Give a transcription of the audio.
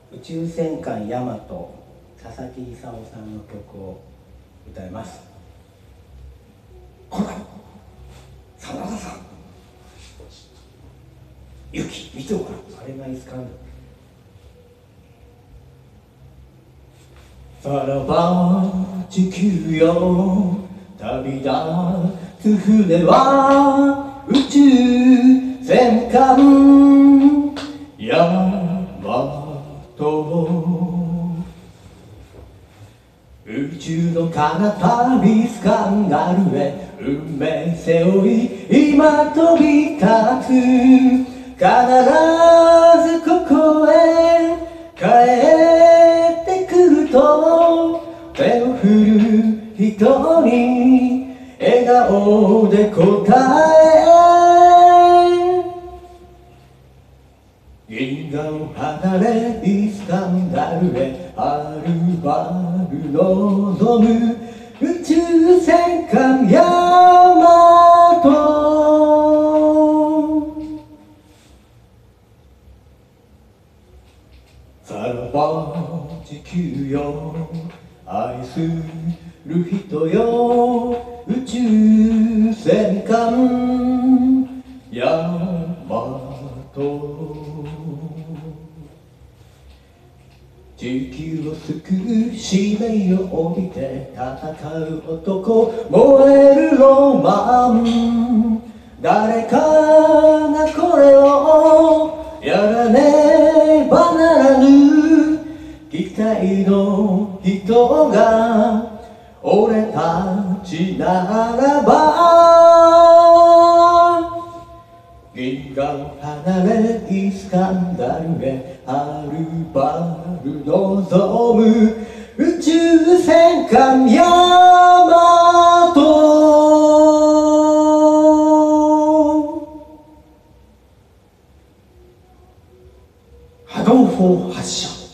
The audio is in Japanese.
宇宙戦艦ヤマト、佐々木功さんの曲を歌います。こら、真田さん、ユキ見てごらん、あれがいつかんだ。さらば地球よ、旅立つ船は宇宙戦艦ヤマト。宇宙の彼方旅スカンガルへ運命背負い今飛び立つ。必ずここへ帰ってくると手を振る人に笑顔で答え、銀河を離れイスカンダルへはるばる望む宇宙戦艦ヤマト。さらば地球よ、愛する人よ、宇宙戦艦ヤマト。地球を救う使命を帯びて戦う男、燃えるロマン。誰かがこれをやらねばならぬ。期待の人が俺たちならば、銀河を離れイスカンダルへはるばる望む宇宙戦艦ヤマト。波動砲発射。